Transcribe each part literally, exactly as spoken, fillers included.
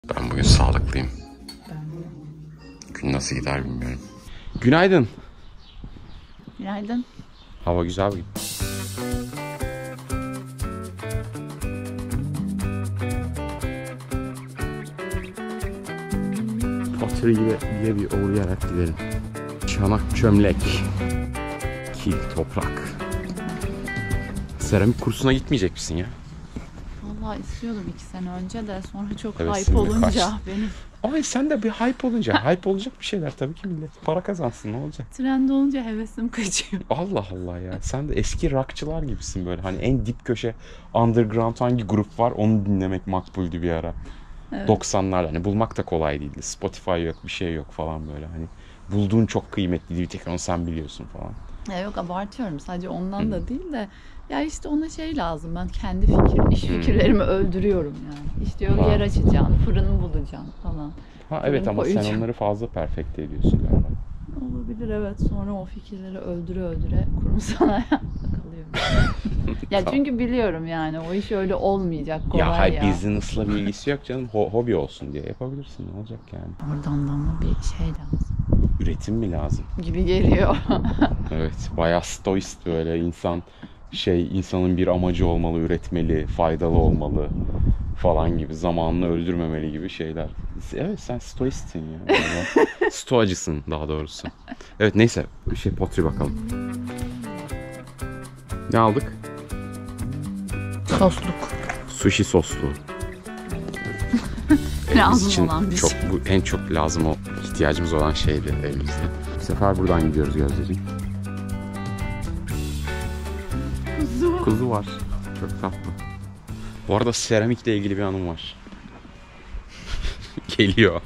Ben bugün sağlıklıyım. Ben de. Gün nasıl gider bilmiyorum. Günaydın. Günaydın. Hava güzel bugün. Pottery diye bir uğrayarak gidelim. Çanak çömlek. Kil, toprak. Seramik kursuna gitmeyecek misin ya? Vallahi istiyordum iki sene önce de sonra çok Evet, hype şimdi olunca kaç- benim Ay sen de bir hype olunca, hype olacak bir şeyler tabii ki millet. Para kazansın, ne olacak? trend olunca hevesim kaçıyor. Allah Allah ya. Sen de eski rockçılar gibisin böyle. Hani en dip köşe underground hangi grup var onu dinlemek makbuldü bir ara. Evet. doksanlar hani bulmak da kolay değildi. Spotify yok, bir şey yok falan böyle. Hani bulduğun çok kıymetliydi. Bir tek onu sen biliyorsun falan. Ya yok abartıyorum sadece ondan da değil de ya işte ona şey lazım, ben kendi fikrim, iş fikirlerimi öldürüyorum yani. İşte diyor Ha. yer açacaksın, fırını bulacaksın falan. Ha evet ama sen koyacağım. onları fazla perfekte ediyorsun galiba. Olabilir evet, sonra o fikirleri öldüre öldüre kurumsal hayatta kalıyorum. Ya Tamam. çünkü biliyorum yani o iş öyle olmayacak, kolay Ya ya. hayır, business'la bir ilgisi yok canım. Ho- hobi olsun diye yapabilirsin. Ne olacak yani? Oradan da ama bir şey lazım Üretim mi lazım? gibi geliyor. Evet, bayağı stoist böyle insan şey insanın bir amacı olmalı, üretmeli, faydalı olmalı falan gibi, zamanını öldürmemeli gibi şeyler. Evet sen stoistsin ya. Stoacısın daha doğrusu. Evet neyse şey potri bakalım. Ne aldık? Sosluk. Sushi soslu. Lazım Biz için olan bir çok, şey. bu en çok lazım o ihtiyacımız olan şeydi elimizde. Bu sefer buradan gidiyoruz Gözdeciğim. Kuzu. Kuzu var. Çok tatlı. Bu arada seramikle ilgili bir anım var. Geliyor.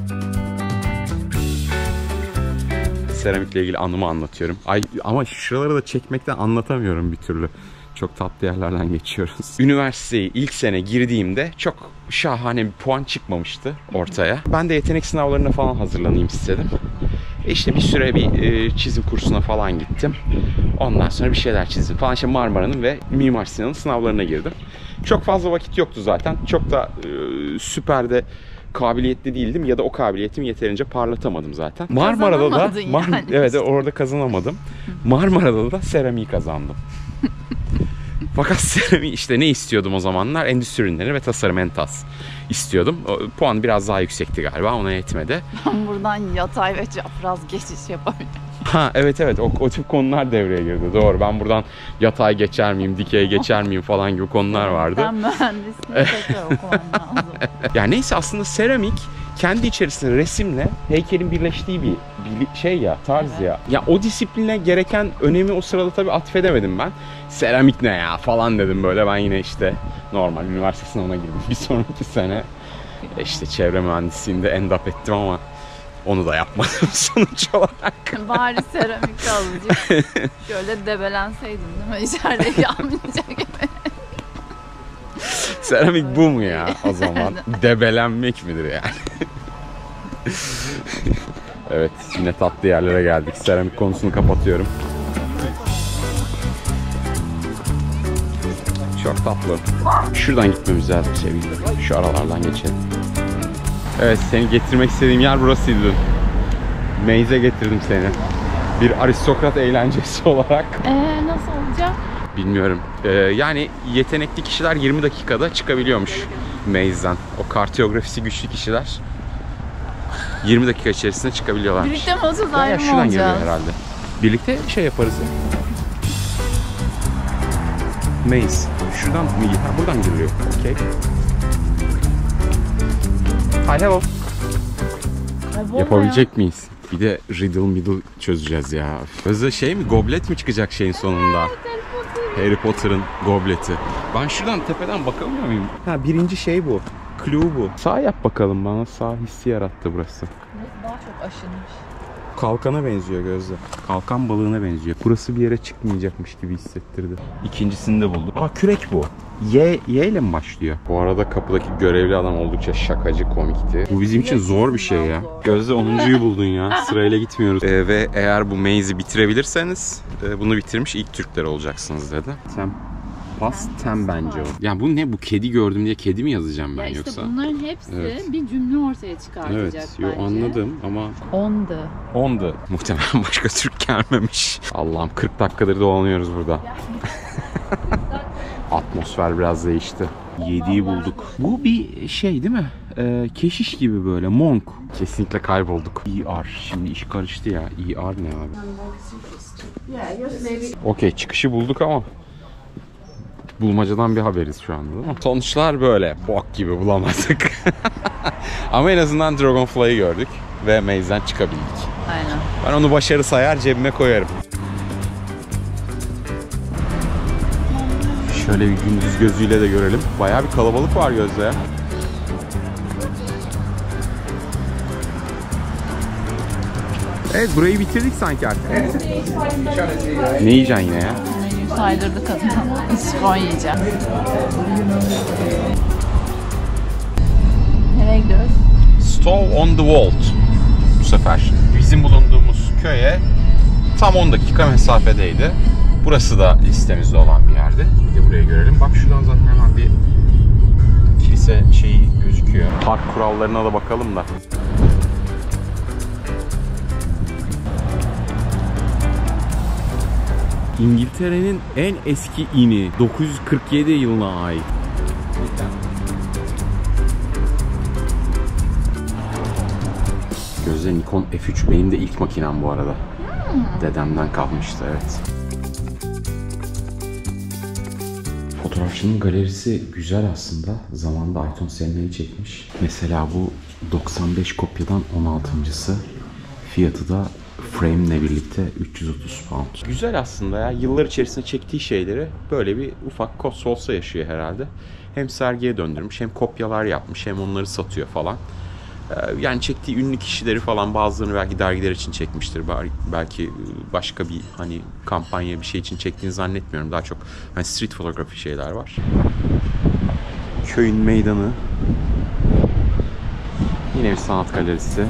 Seramikle ilgili anımı anlatıyorum. Ay ama şuraları da çekmekten anlatamıyorum bir türlü. Çok tatlı yerlerden geçiyoruz. Üniversiteye ilk sene girdiğimde çok şahane bir puan çıkmamıştı ortaya. Ben de yetenek sınavlarına falan hazırlanayım istedim. E işte bir süre bir e, çizim kursuna falan gittim. Ondan sonra bir şeyler çizdim falan. İşte Marmara'nın ve Mimar Sinan'ın sınavlarına girdim. Çok fazla vakit yoktu zaten. Çok da e, süper de kabiliyetli değildim ya da o kabiliyetimi yeterince parlatamadım zaten. Marmara'da da Kazanamadın Mar- yani evet işte. orada kazanamadım. Marmara'da da seramiği kazandım. Fakat seramiği işte ne istiyordum o zamanlar? Endüstri ürünleri ve tasarım Entas istiyordum. O, puan biraz daha yüksekti galiba, ona yetmedi. Ben buradan yatay ve çapraz geçiş yapabilirim. Ha evet evet o, o tip konular devreye girdi. Doğru, ben buradan yatay geçer miyim, dikey geçer miyim falan gibi konular vardı. Ben mühendisliği tekrar okumam lazım. Yani neyse aslında seramik kendi içerisinde resimle heykelin birleştiği bir, bir şey ya, tarz Evet. ya. Ya o disipline gereken önemi o sırada tabii atfedemedim ben. Seramik ne ya falan dedim böyle. Ben yine işte normal üniversite sınavına girdim bir sonraki sene. E işte çevre mühendisliğinde end up ettim ama onu da yapmadım sonuç olarak. Bari seramik azıcık şöyle debelenseydim değil mi? İçerideki amca gibi. Seramik bu mu ya o zaman? Debelenmek midir yani? Evet, yine tatlı yerlere geldik. Seramik konusunu kapatıyorum. Çok tatlı. Şuradan gitmemiz lazım sevgili. Şu aralardan geçelim. Evet, seni getirmek istediğim yer burasıydı. Maze'e getirdim seni. Bir aristokrat eğlencesi olarak. Eee nasıl olacak? Bilmiyorum. Ee, yani yetenekli kişiler yirmi dakikada çıkabiliyormuş Maze'den. O kartiyografisi güçlü kişiler yirmi dakika içerisinde çıkabiliyorlarmış. Birlikte mi olacağız, Ya, ya ayrı mı şuradan geliyor olacağız? herhalde. Birlikte şey yaparız ya. Maze. Şuradan mı? Ha, buradan giriliyor. Okay. Hi, hello. Kaybolma Yapabilecek miyiz? Bir de riddle middle çözeceğiz ya. Özde şey mi? Goblet mi çıkacak şeyin sonunda? ya. Harry Potter'ın gobleti. Ben şuradan tepeden bakamıyor muyum? Ha, birinci şey bu. Clue bu. Sağ yap bakalım, bana sağ hissi yarattı burası. Daha çok aşınmış. Kalkana benziyor Gözde. Kalkan balığına benziyor. Burası bir yere çıkmayacakmış gibi hissettirdi. İkincisini de bulduk. Aa, kürek bu. Y, Y ile mi başlıyor? Bu arada kapıdaki görevli adam oldukça şakacı, komikti. Bu bizim için zor bir şey ya. Gözde onuncuyu buldun ya. Sırayla gitmiyoruz. Ee, ve eğer bu maze'i bitirebilirseniz e, bunu bitirmiş ilk Türkler olacaksınız dedi. Sen Past ten bence o. Ya bu ne? Bu kedi gördüm diye kedi mi yazacağım ben ya işte yoksa? bunların hepsi Evet. bir cümle ortaya çıkartacak Evet, yo, bence. anladım ama On the. ondu. Muhtemelen başka Türk gelmemiş. Allah'ım kırk dakikadır dolanıyoruz burada. Atmosfer biraz değişti. Yediği bulduk. Bu bir şey değil mi? Ee, keşiş gibi böyle. Monk. Kesinlikle kaybolduk. E R. Şimdi iş karıştı ya. E R ne abi? Okey, çıkışı bulduk ama bulmacadan bir haberiz şu anda değil mi? Sonuçlar böyle. Bok gibi bulamadık. Ama en azından Dragonfly'ı gördük ve maze'den çıkabildik. Aynen. Ben onu başarı sayar, cebime koyarım. Şöyle bir gündüz gözüyle de görelim. Bayağı bir kalabalık var Gözde ya. Evet, burayı bitirdik sanki artık. Ne yiyeceksin yine ya? Menüyü saydırdı kadın. İskon yiyeceğim. Nereye gidiyoruz? Stove on the Vault. Bu sefer bizim bulunduğumuz köye tam on dakika mesafedeydi. Burası da listemizde olan bir yerdi. Bir de burayı görelim. Bak şuradan zaten hemen bir kilise şeyi gözüküyor. Park kurallarına da bakalım da. İngiltere'nin en eski ini dokuz yüz kırk yedi yılına ait. Gözde Nikon F üç benim de ilk makinem bu arada. Hmm. Dedemden kalmıştı, evet. Fotoğrafçının galerisi güzel aslında. Zamanında Ayton Senna'yı çekmiş. Mesela bu doksan beş kopyadan on altıncısı. Fiyatı da frame'le birlikte üç yüz otuz pound. Güzel aslında ya. Yıllar içerisinde çektiği şeyleri böyle bir ufak kosmosla yaşıyor herhalde. Hem sergiye döndürmüş, hem kopyalar yapmış, hem onları satıyor falan. Yani çektiği ünlü kişileri falan, bazılarını belki dergiler için çekmiştir. Belki başka bir hani kampanya bir şey için çektiğini zannetmiyorum. Daha çok hani street fotoğrafı şeyler var. Köyün meydanı. Yine bir sanat galerisi.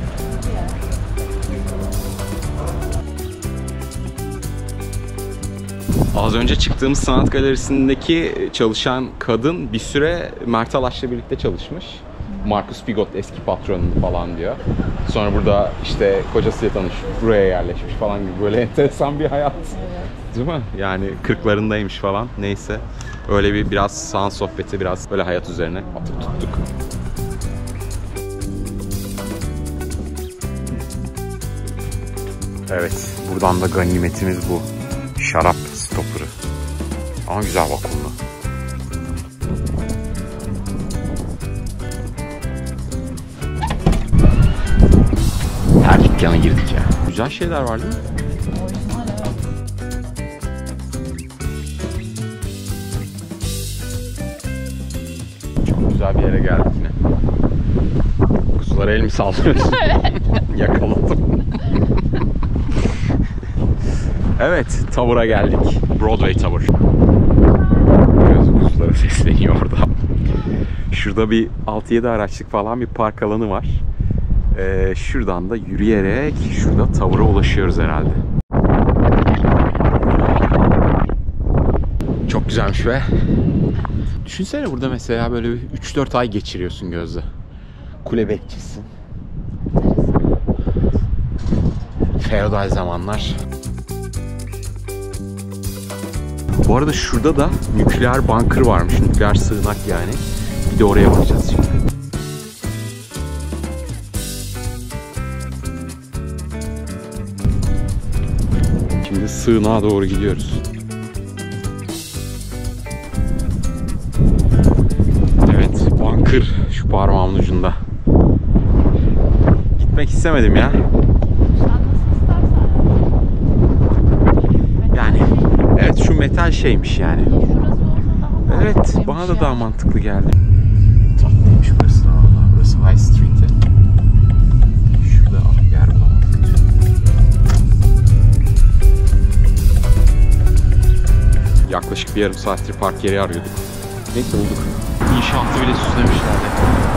Az önce çıktığımız sanat galerisindeki çalışan kadın bir süre Mert Alaş'la birlikte çalışmış. Marcus Pigot eski patronu falan diyor. Sonra burada işte kocasıyla tanışıp buraya yerleşmiş falan gibi, böyle enteresan bir hayat. Evet. Değil mi? Yani kırklarındaymış falan. Neyse. Öyle bir biraz sanat sohbeti, biraz böyle hayat üzerine atıp tuttuk. Evet. Buradan da ganimetimiz bu. Şarap stopper'ı. Ama güzel vakumlu. Her dükkana girdik ya. Güzel şeyler var değil mi? Çok güzel bir yere geldik yine. Kuzulara el mi sallıyorsun? Yakaladım. Evet, Tower'a geldik. Broadway Tower. Göz kuzuları sesleniyor orada. Şurada bir altı yedi araçlık falan bir park alanı var. Ee, şuradan da yürüyerek şurada Tower'a ulaşıyoruz herhalde. Çok güzelmiş be. Düşünsene burada mesela böyle üç dört ay geçiriyorsun Gözde. Kule bekçisin. Feodal zamanlar. Bu arada şurada da nükleer bunker varmış. Nükleer sığınak yani. Bir de oraya bakacağız şimdi. Şimdi sığınağa doğru gidiyoruz. Evet, bunker şu parmağımın ucunda. Gitmek istemedim ya. Yani evet, şu metal şeymiş yani. Evet, bana da daha mantıklı geldi. Tatlıymış burası da valla. Burası High Street'e. Şurada ah yer bulamadık. Yaklaşık bir yarım saattir park yeri arıyorduk. Neyse bulduk. İnşaatı bile süslemişlerdi.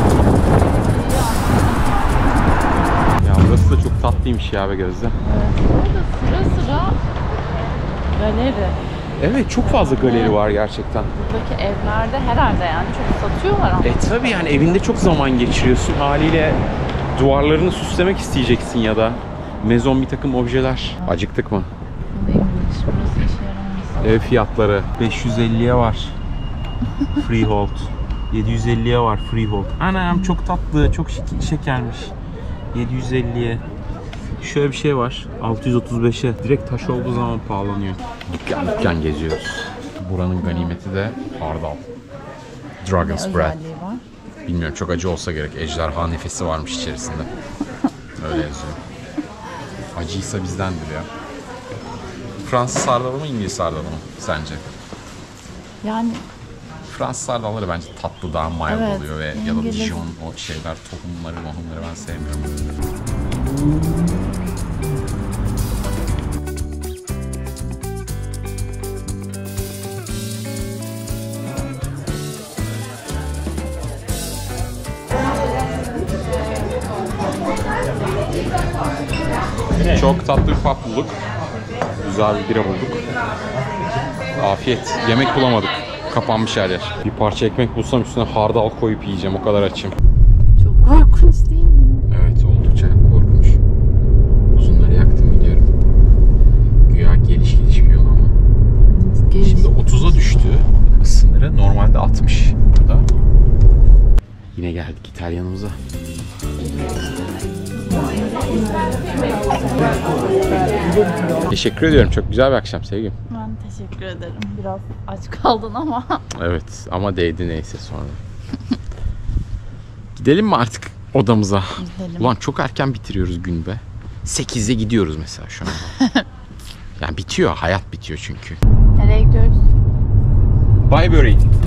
Ya burası da çok tatlıymış ya be Gözde. Evet, burada sıra sıra galeri. Evet, çok fazla galeri var gerçekten. Buradaki evlerde herhalde yani çok satıyorlar ama. E tabii yani evinde çok zaman geçiriyorsun. Haliyle duvarlarını süslemek isteyeceksin ya da mezon bir takım objeler. Acıktık mı? English, burası işe yaramaz. Ev fiyatları beş yüz elliye var. Freehold. yedi yüz elliye var Freehold. Anam çok tatlı, çok şekermiş. yedi yüz elliye. Şöyle bir şey var. altı yüz otuz beşe. Direkt taş olduğu zaman pahalanıyor. Dükkan dükkan geziyoruz. Buranın ganimeti de hardal. Dragon's Ne Breath. özelliği var? Bilmiyorum, çok acı olsa gerek. Ejderha nefesi varmış içerisinde. Öyle yazıyor. Acıysa bizdendir ya. Fransız sardalı mı, İngiliz sardalı mı sence? Yani Fransız sardalları bence tatlı, daha mild Evet, oluyor ve ya da İngiliz- Dijon o şeyler, tohumları, tohumları ben sevmiyorum. Çok tatlı bir pub bulduk. Güzel bir bira bulduk. Afiyet. Yemek bulamadık. Kapanmış her yer. Bir parça ekmek bulsam üstüne hardal koyup yiyeceğim. O kadar açım. çok korkunç değil mi? Evet, oldukça korkunç. Uzunları yaktım biliyorum. Güya geliş geliş bir yol ama. Geliş. Şimdi otuza düştü sınırı. Normalde altmış burada. Yine geldik İtalyanımıza. Teşekkür ediyorum. Çok güzel bir akşam sevgilim. Ben teşekkür ederim. Biraz aç kaldın ama. Evet ama değdi neyse sonra. Gidelim mi artık odamıza? Gidelim. Ulan çok erken bitiriyoruz gün be. sekizde gidiyoruz mesela şu an. Yani bitiyor. Hayat bitiyor çünkü. Nereye gidiyoruz? Byberry.